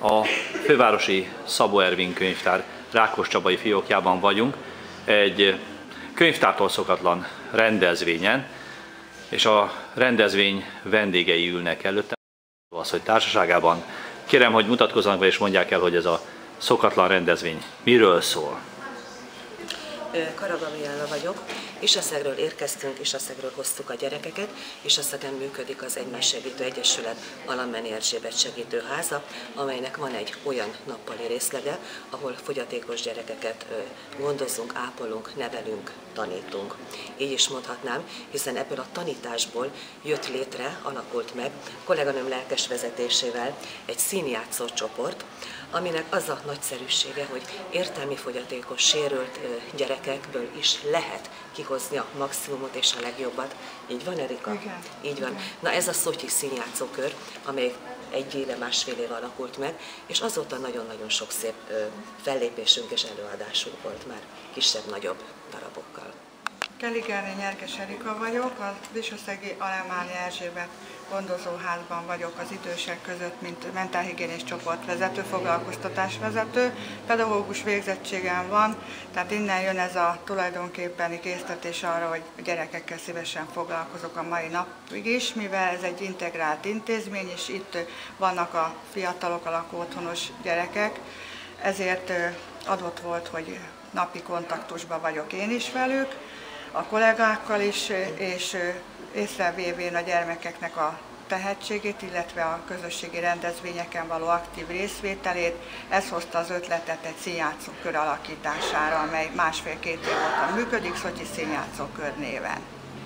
A fővárosi Szabó Ervin könyvtár Rákoscsabai fiókjában vagyunk, egy könyvtártól szokatlan rendezvényen, és a rendezvény vendégei ülnek előttem, az, hogy társaságában. Kérem, hogy mutatkozzanak be és mondják el, hogy ez a szokatlan rendezvény miről szól. Karagamiálla vagyok, Isaszegről érkeztünk, Isaszegről hoztuk a gyerekeket, Isaszegen működik az Egymás Segítő Egyesület Alammenni Erzsébet Segítőháza, amelynek van egy olyan nappali részlege, ahol fogyatékos gyerekeket gondozunk, ápolunk, nevelünk, tanítunk. Így is mondhatnám, hiszen ebből a tanításból jött létre, alakult meg kolléganőm lelkes vezetésével egy színjátszó csoport, aminek az a nagyszerűsége, hogy értelmi fogyatékos, sérült gyerekekből is lehet kihozni a maximumot és a legjobbat. Így van, Erika? Igen. Így van. Na ez a Szotyi színjátszókör, amely egy éve, másfél éve alakult meg, és azóta nagyon-nagyon sok szép fellépésünk és előadásunk volt már kisebb-nagyobb darabokkal. Kelligerné Nyerges Erika vagyok, az Isaszegi Alammenni Erzsébet gondozóházban vagyok az idősek között, mint mentálhigiénés csoportvezető, foglalkoztatásvezető. Pedagógus végzettségem van, tehát innen jön ez a tulajdonképpeni késztetés arra, hogy a gyerekekkel szívesen foglalkozok a mai napig is, mivel ez egy integrált intézmény, és itt vannak a fiatalok, a lakóotthonos gyerekek, ezért adott volt, hogy napi kontaktusban vagyok én is velük, a kollégákkal is, és észrevévén a gyermekeknek a tehetségét, illetve a közösségi rendezvényeken való aktív részvételét, ez hozta az ötletet egy színjátszókör alakítására, amely másfél-két év óta működik, Szotyi Színjátszókör néven.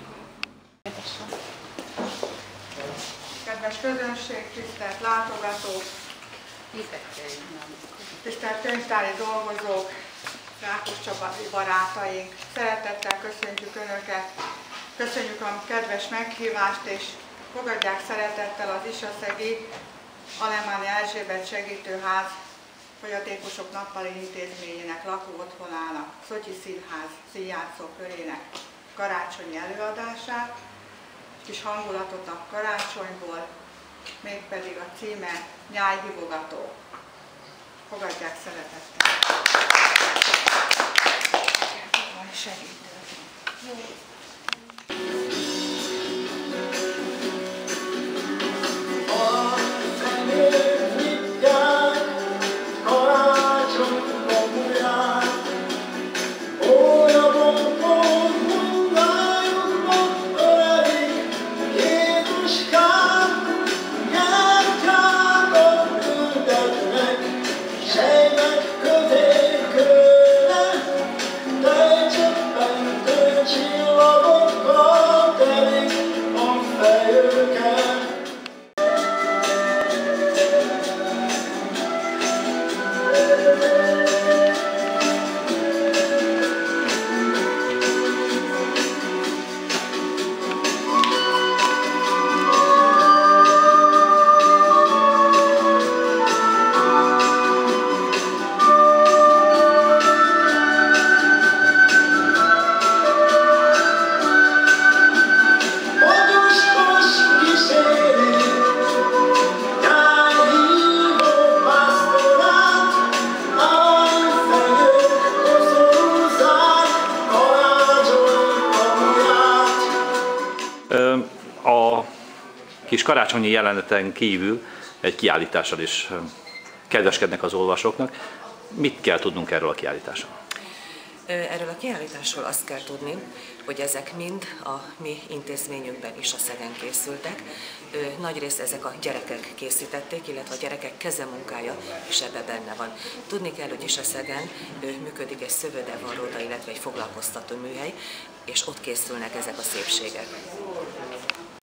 Kedves közönség, tisztelt látogatók, tisztelt könyvtári dolgozók, rákoscsabai barátaink, szeretettel köszöntjük Önöket, köszönjük a kedves meghívást, és fogadják szeretettel az Isaszegi Alammenni Erzsébet Segítőház fogyatékosok nappali intézményének, lakóotthonának, Szotyi Színház színjátszókörének karácsonyi előadását, kis hangulatot a karácsonyból, mégpedig a címe Nyájhívogató. Fogadják szeretettel! Segítő. A kis karácsonyi jeleneten kívül egy kiállítással is kedveskednek az olvasóknak. Mit kell tudnunk erről a kiállításról? Erről a kiállításról azt kell tudni, hogy ezek mind a mi intézményünkben Isaszegen készültek. Nagyrészt ezek a gyerekek készítették, illetve a gyerekek kezemunkája is ebbe benne van. Tudni kell, hogy Isaszegen működik egy szövődevarróda, illetve egy foglalkoztató műhely, és ott készülnek ezek a szépségek.